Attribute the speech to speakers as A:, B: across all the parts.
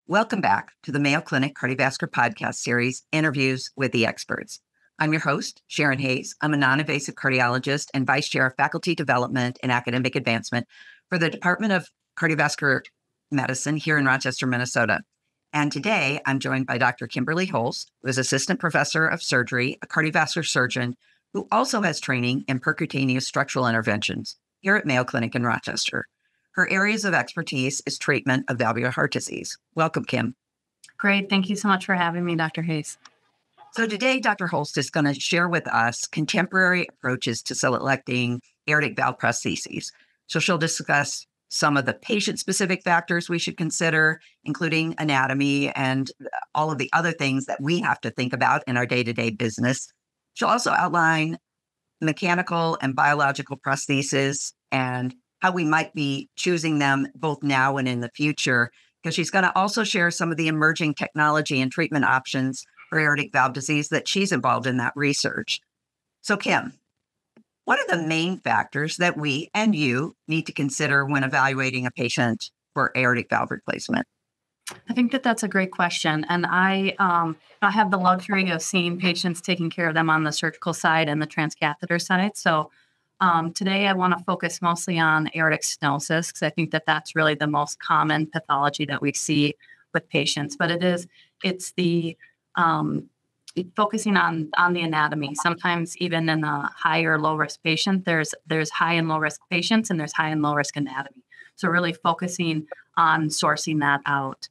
A: Welcome back to the Mayo Clinic Cardiovascular Podcast Series, Interviews with the Experts. I'm your host, Sharonne Hayes. I'm a non-invasive cardiologist and Vice Chair of Faculty Development and Academic Advancement for the Department of Cardiovascular Medicine here in Rochester, Minnesota. And today I'm joined by Dr. Kimberly Holst, who is Assistant Professor of Surgery, a cardiovascular surgeon who also has training in percutaneous structural interventions here at Mayo Clinic in Rochester. Her areas of expertise is treatment of valvular heart disease. Welcome, Kim.
B: Great. Thank you so much for having me, Dr. Hayes.
A: So today, Dr. Holst is going to share with us contemporary approaches to selecting aortic valve prostheses. So she'll discuss some of the patient-specific factors we should consider, including anatomy and all of the other things that we have to think about in our day-to-day business. She'll also outline mechanical and biological prostheses and how we might be choosing them both now and in the future, because she's going to also share some of the emerging technology and treatment options for aortic valve disease that she's involved in that research. So Kim, what are the main factors that we and you need to consider when evaluating a patient for aortic valve replacement?
B: I think that's a great question. And I have the luxury of seeing patients, taking care of them on the surgical side and the transcatheter side. So today I want to focus mostly on aortic stenosis because I think that's really the most common pathology that we see with patients. But it's the focusing on the anatomy. Sometimes even in a high or low risk patient, there's high and low risk patients and there's high and low risk anatomy. So really focusing on sourcing that out.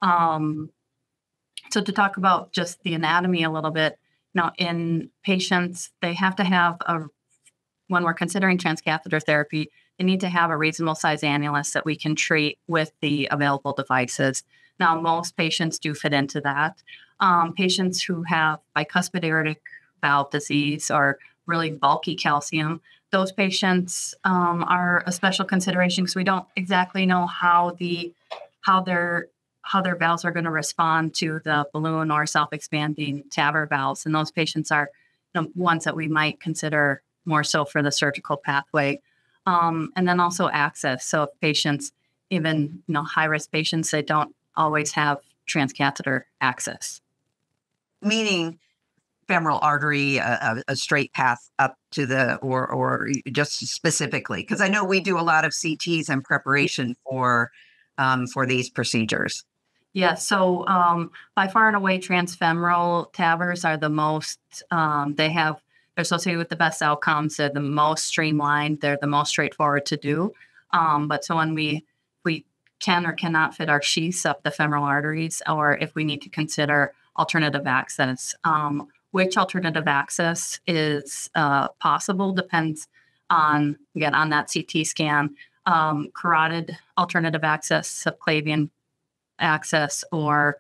B: So to talk about just the anatomy a little bit, in patients, they have to have when we're considering transcatheter therapy, they need to have a reasonable size annulus that we can treat with the available devices. Now, most patients do fit into that. Patients who have bicuspid aortic valve disease or really bulky calcium, those patients are a special consideration because we don't exactly know how their valves are going to respond to the balloon or self-expanding TAVR valves. And those patients are ones that we might consider more so for the surgical pathway. And then also access. So if patients, even high-risk patients, they don't always have transcatheter access.
A: Meaning femoral artery, a straight path up to the, or just specifically, because I know we do a lot of CTs in preparation for these procedures.
B: Yeah, so by far and away, transfemoral TAVRs are the most, they're associated with the best outcomes. They're the most streamlined. They're the most straightforward to do. But so when we can or cannot fit our sheaths up the femoral arteries, or if we need to consider alternative access, which alternative access is possible depends on that CT scan. Carotid alternative access, subclavian access, or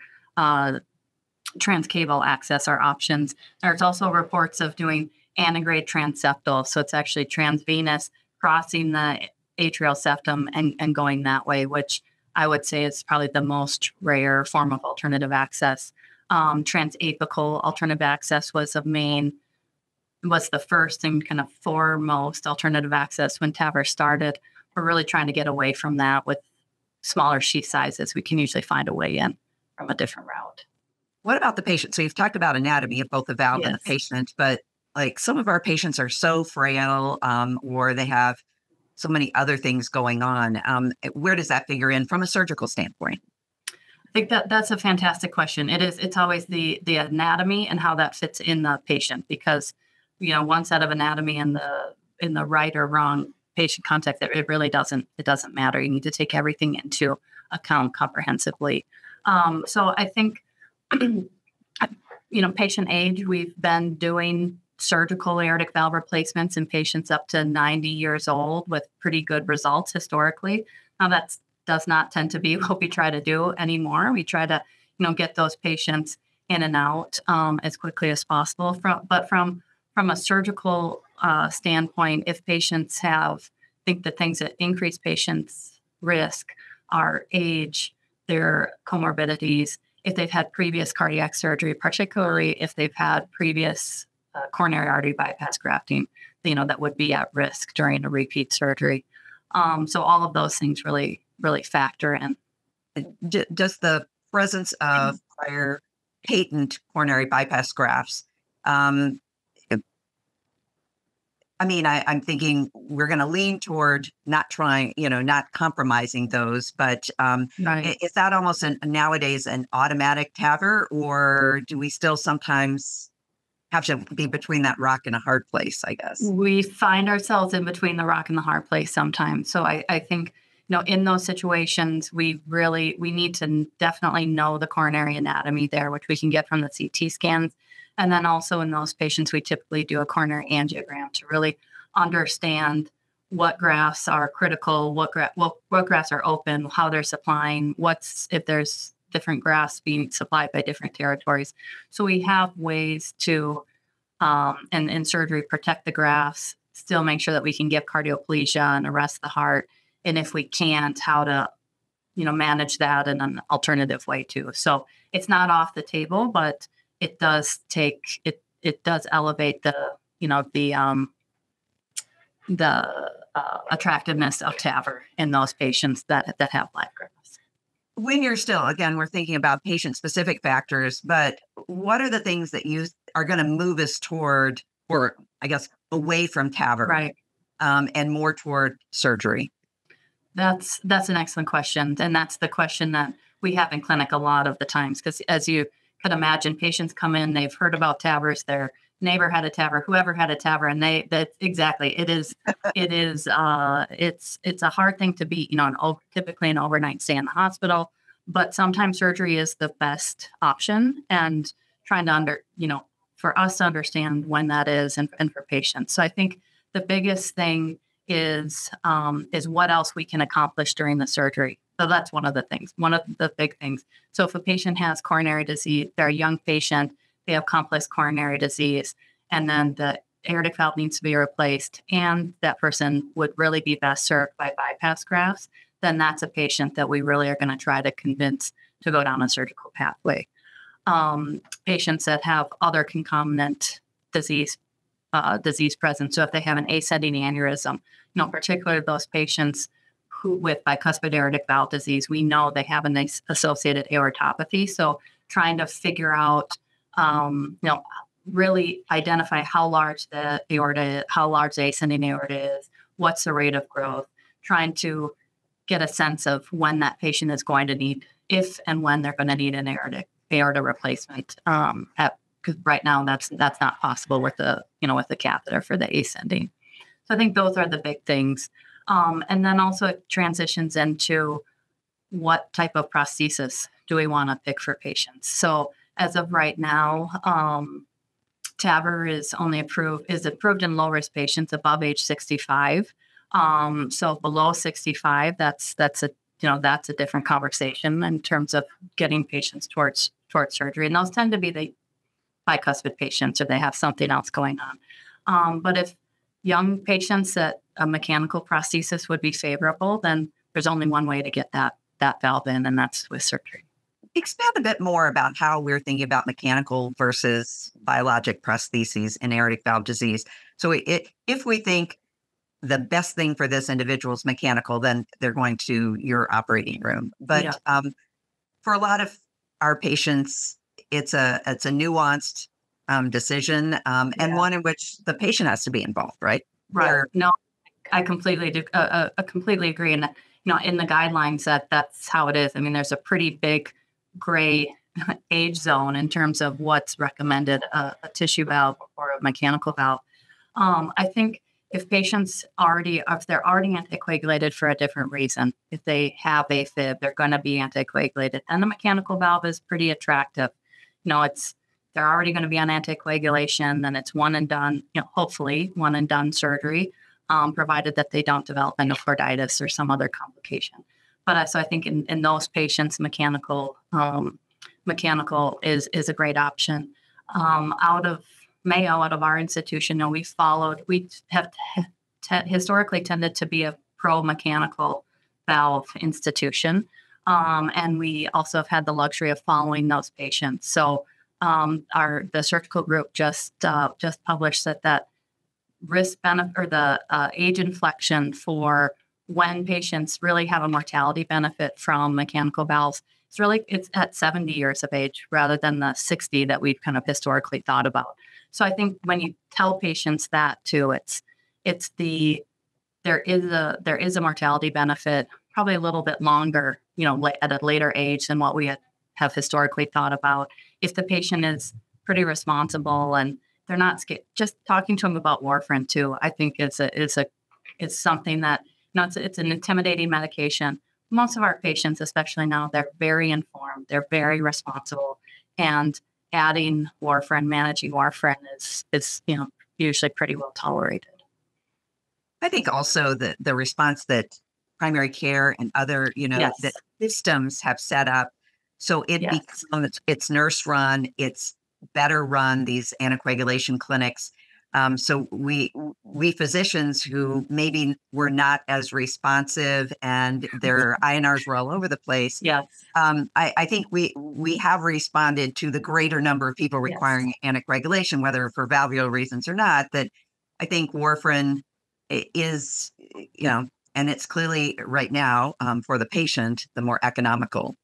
B: transcaval access are options. There's also reports of doing antegrade transeptal. So it's actually transvenous, crossing the atrial septum and going that way, which I would say is probably the most rare form of alternative access. Transapical alternative access was the first and kind of foremost alternative access when TAVR started. We're really trying to get away from that. With smaller sheath sizes, we can usually find a way in from a different route.
A: What about the patient? So you've talked about anatomy of both the valve and the patient, but like some of our patients are so frail, or they have so many other things going on. Where does that figure in from a surgical standpoint?
B: I think that's a fantastic question. It's always the anatomy and how that fits in the patient, because one set of anatomy in the right or wrong patient context, it really doesn't matter. You need to take everything into account comprehensively. So I think patient age, we've been doing surgical aortic valve replacements in patients up to 90 years old with pretty good results historically. Now that does not tend to be what we try to do anymore. We try to, get those patients in and out as quickly as possible. But from a surgical standpoint, if patients think the things that increase patients' risk are age, their comorbidities, if they've had previous cardiac surgery, particularly if they've had previous coronary artery bypass grafting, that would be at risk during a repeat surgery. So all of those things really factor in.
A: Does the presence of prior patent coronary bypass grafts, um, I'm thinking we're going to lean toward not trying, not compromising those, but
B: Right.
A: is that almost nowadays an automatic TAVR, or do we still sometimes have to be between that rock and a hard place, I guess?
B: We find ourselves in between the rock and the hard place sometimes. So I think, in those situations, we need to definitely know the coronary anatomy there, which we can get from the CT scans. And then also in those patients, we typically do a coronary angiogram to really understand what grafts are critical, what grafts are open, how they're supplying, if there's different grafts being supplied by different territories. So we have ways to, and in surgery, protect the grafts, still make sure that we can give cardioplegia and arrest the heart. And if we can't, how to, manage that in an alternative way too. So it's not off the table, but it does it does elevate the attractiveness of TAVR in those patients that have black grafts.
A: When you're still, again, we're thinking about patient specific factors, but what are the things that you are going to move us toward, or I guess away from TAVR,
B: Right.
A: And more toward surgery?
B: That's an excellent question. And that's the question that we have in clinic a lot of the times, because as you could imagine, patients come in, they've heard about TAVRs, their neighbor had a TAVR, whoever had a TAVR, and it's a hard thing to beat, typically an overnight stay in the hospital, but sometimes surgery is the best option, and trying to for us to understand when that is and for patients. So I think the biggest thing is what else we can accomplish during the surgery. So that's one of the big things. So if a patient has coronary disease, they're a young patient, they have complex coronary disease, and then the aortic valve needs to be replaced, and that person would really be best served by bypass grafts, then that's a patient that we really are going to try to convince to go down a surgical pathway. Patients that have other concomitant disease present. So if they have an ascending aneurysm, particularly those patients who with bicuspid aortic valve disease, we know they have an associated aortopathy. So trying to figure out, really identify how large the ascending aorta is, what's the rate of growth, trying to get a sense of when that patient is going to need, if and when they're going to need an aorta replacement. Because right now that's not possible with the catheter for the ascending. So I think those are the big things. And then also it transitions into what type of prosthesis do we want to pick for patients. So as of right now, TAVR is approved in low risk patients above age 65. So below 65, that's a different conversation in terms of getting patients towards surgery. And those tend to be the bicuspid patients, or they have something else going on. But if young patients that a mechanical prosthesis would be favorable, then there's only one way to get that valve in, and that's with surgery.
A: Expand a bit more about how we're thinking about mechanical versus biologic prostheses in aortic valve disease. So if we think the best thing for this individual is mechanical, then they're going to your operating room. But for a lot of our patients, it's a nuanced decision, and one in which the patient has to be involved, right?
B: Right. No, I completely do. Completely agree. And in the guidelines, that's how it is. I mean, there's a pretty big gray age zone in terms of what's recommended, a tissue valve or a mechanical valve. I think if patients if they're already anticoagulated for a different reason, if they have AFib, they're going to be anticoagulated, then the mechanical valve is pretty attractive. They're already going to be on anticoagulation, then it's one and done, hopefully one and done surgery, provided that they don't develop endocarditis or some other complication. But so I think in those patients, mechanical is a great option. Out of Mayo, out of our institution, we have historically tended to be a pro-mechanical valve institution. And we also have had the luxury of following those patients. So the surgical group just published that risk benefit, or the age inflection for when patients really have a mortality benefit from mechanical valves it's at 70 years of age rather than the 60 that we've kind of historically thought about. So I think when you tell patients that too, there is a mortality benefit, probably a little bit longer, at a later age than what we have historically thought about. If the patient is pretty responsible and they're not scared, just talking to them about warfarin too, I think it's something that, it's an intimidating medication. Most of our patients, especially now, they're very informed, they're very responsible, and adding warfarin, managing warfarin is usually pretty well tolerated.
A: I think also the response that primary care and other,
B: Yes.
A: the systems have set up, so it
B: Yes.
A: becomes, it's nurse run, it's better run, these anticoagulation clinics. So we physicians who maybe were not as responsive and their INRs were all over the place.
B: Yes.
A: I think we have responded to the greater number of people requiring anticoagulation, whether for valvular reasons or not. That I think warfarin is, and it's clearly right now for the patient the more economical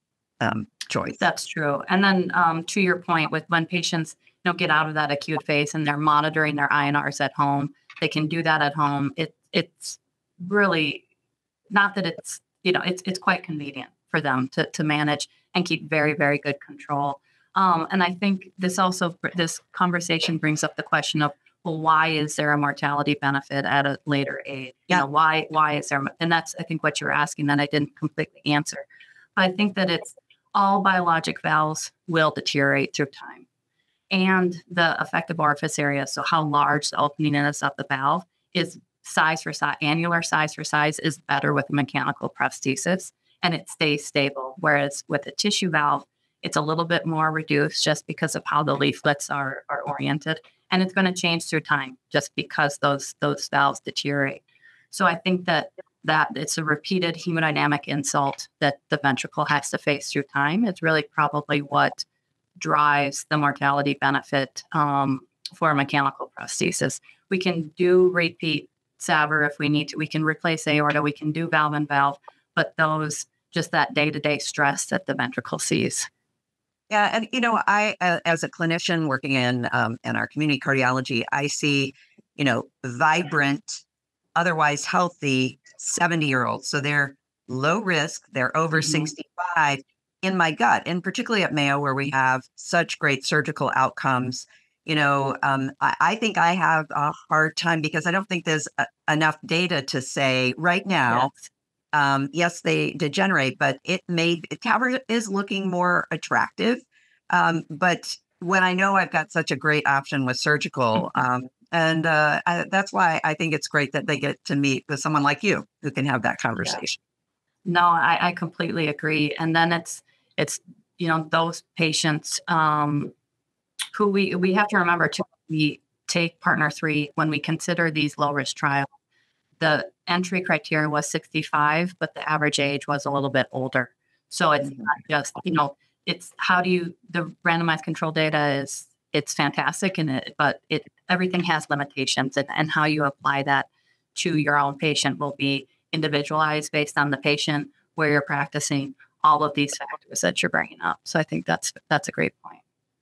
A: choice.
B: That's true. And then to your point, with when patients get out of that acute phase and they're monitoring their INRs at home, they can do that at home. It's really not that it's quite convenient for them to manage and keep very, very good control. And I think this conversation brings up the question of, well, why is there a mortality benefit at a later age?
A: Yeah.
B: Why is there? And that's, I think, what you're asking that I didn't completely answer. But I think that it's all biologic valves will deteriorate through time. And the effective orifice area, so how large the opening is of the valve, is size for size, annular size for size is better with a mechanical prosthesis, and it stays stable. Whereas with a tissue valve, it's a little bit more reduced just because of how the leaflets are oriented. And it's going to change through time just because those valves deteriorate. So I think that it's a repeated hemodynamic insult that the ventricle has to face through time. It's really probably what drives the mortality benefit for a mechanical prosthesis. We can do repeat TAVR if we need to. We can replace aorta. We can do valve and valve, but just that day-to-day stress that the ventricle sees.
A: Yeah, and I, as a clinician working in our community cardiology, I see, vibrant, otherwise healthy 70-year-olds. So they're low risk, they're over 65 in my gut, and particularly at Mayo, where we have such great surgical outcomes. I think I have a hard time because I don't think there's enough data to say right now. Yes, they degenerate, but TAVR is looking more attractive. But when I know I've got such a great option with surgical, that's why I think it's great that they get to meet with someone like you who can have that conversation.
B: Yeah. No, I completely agree. And then it's those patients who we have to remember too. We take Partner 3 when we consider these low risk trials. The entry criteria was 65, but the average age was a little bit older. So it's not just, it's the randomized control data it's fantastic but everything has limitations, and how you apply that to your own patient will be individualized based on the patient, where you're practicing, all of these factors that you're bringing up. So I think that's a great point.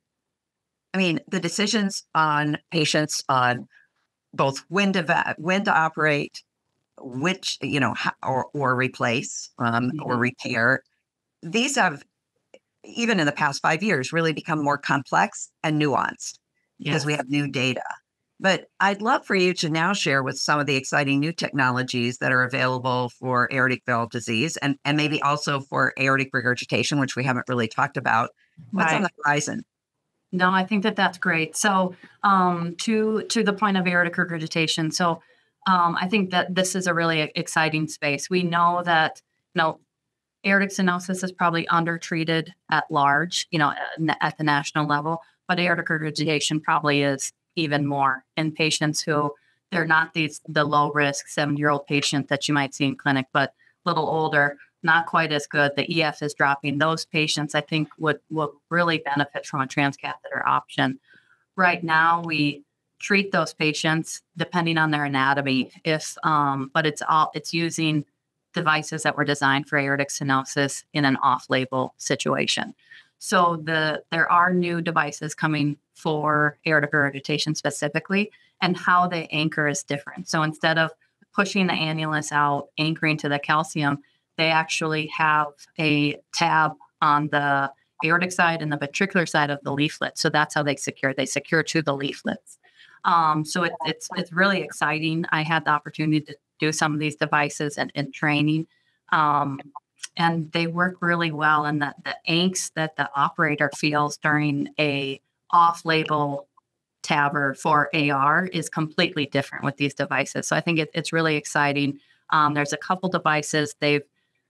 A: I mean, the decisions on patients on both when to operate, which, or replace, or repair, these have, even in the past 5 years, really become more complex and nuanced because we have new data. But I'd love for you to now share with some of the exciting new technologies that are available for aortic valve disease and maybe also for aortic regurgitation, which we haven't really talked about. What's on the horizon?
B: No, I think that's great. So to the point of aortic regurgitation, so I think that this is a really exciting space. We know that, aortic stenosis is probably undertreated at large, at the national level, but aortic regurgitation probably is even more in patients who they're not the low risk 70-year-old patient that you might see in clinic, but a little older, not quite as good. The EF is dropping. Those patients, I think, would really benefit from a transcatheter option. Right now, we treat those patients depending on their anatomy. But it's using devices that were designed for aortic stenosis in an off-label situation. So there are new devices coming for aortic regurgitation specifically, and how they anchor is different. So instead of pushing the annulus out, anchoring to the calcium, they actually have a tab on the aortic side and the ventricular side of the leaflet. So that's how they secure. They secure to the leaflets. So it's really exciting. I had the opportunity to do some of these devices and training. And they work really well. And the angst that the operator feels during a off-label TAVR for AR is completely different with these devices. So I think it's really exciting. There's a couple devices they've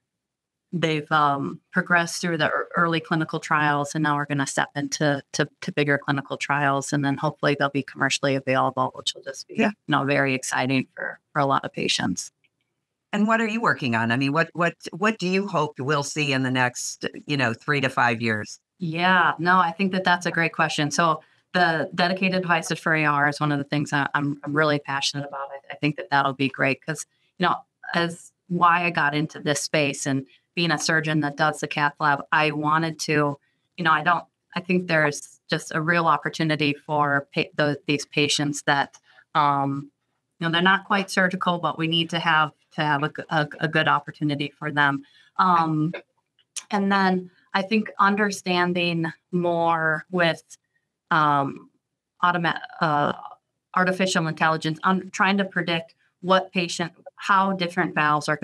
B: progressed through the early clinical trials, and now we're going to step into bigger clinical trials, and then hopefully they'll be commercially available, which will just be very exciting for a lot of patients.
A: And what are you working on? I mean, what do you hope we'll see in the next 3 to 5 years?
B: Yeah, no, I think that's a great question. So the dedicated devices for AR is one of the things I'm really passionate about. I think that'll be great because, as why I got into this space and being a surgeon that does the cath lab, I wanted to, I think there's just a real opportunity for these patients that, they're not quite surgical, but we need to have a good opportunity for them. And then I think understanding more with artificial intelligence, trying to predict how different valves are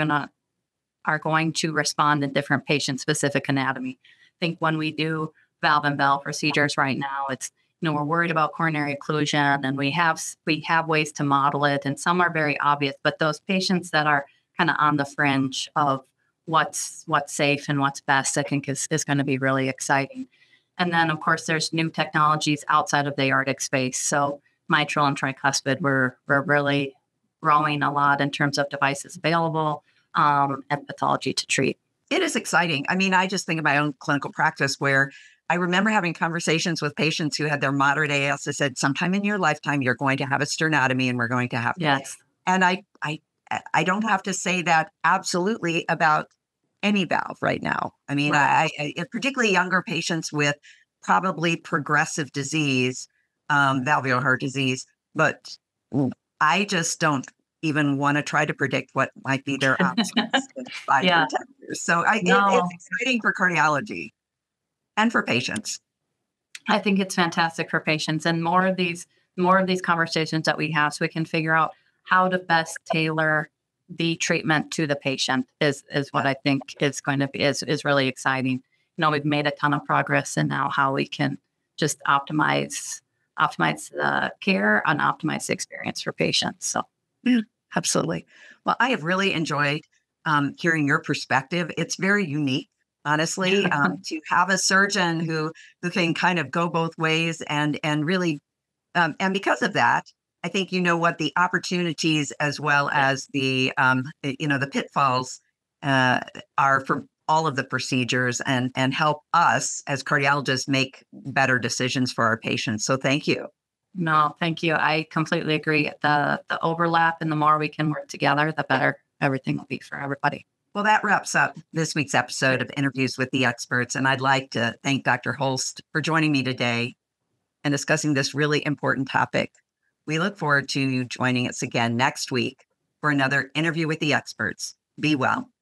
B: going to respond in different patient-specific anatomy. I think when we do valve-in-valve procedures right now, it's we're worried about coronary occlusion, and we have ways to model it, and some are very obvious. But those patients that are kind of on the fringe of what's safe and what's best, I think is going to be really exciting. And then, of course, there's new technologies outside of the aortic space. So mitral and tricuspid, we're really growing a lot in terms of devices available and pathology to treat.
A: It is exciting. I mean, I just think of my own clinical practice where I remember having conversations with patients who had their moderate AS that said, sometime in your lifetime, you're going to have a sternotomy and we're going to have to.
B: Yes.
A: And I don't have to say that absolutely about any valve right now. I mean,
B: Right.
A: I particularly younger patients with probably progressive disease, valvular heart disease, but I just don't even want to try to predict what might be their options in 5 or 10 years. So it's exciting for cardiology and for patients.
B: I think it's fantastic for patients, and more of these conversations that we have, so we can figure out how to best tailor the treatment to the patient is what I think is going to be is really exciting. We've made a ton of progress, and now how we can just optimize the care and optimize the experience for patients. So,
A: yeah, absolutely. Well, I have really enjoyed hearing your perspective. It's very unique, honestly, to have a surgeon who can kind of go both ways and really, and because of that, I think what the opportunities as well as the the pitfalls are for all of the procedures and help us as cardiologists make better decisions for our patients. So thank you.
B: No, thank you. I completely agree. The overlap, and the more we can work together, the better everything will be for everybody.
A: Well, that wraps up this week's episode of Interviews with the Experts. And I'd like to thank Dr. Holst for joining me today and discussing this really important topic. We look forward to you joining us again next week for another Interview with the Experts. Be well.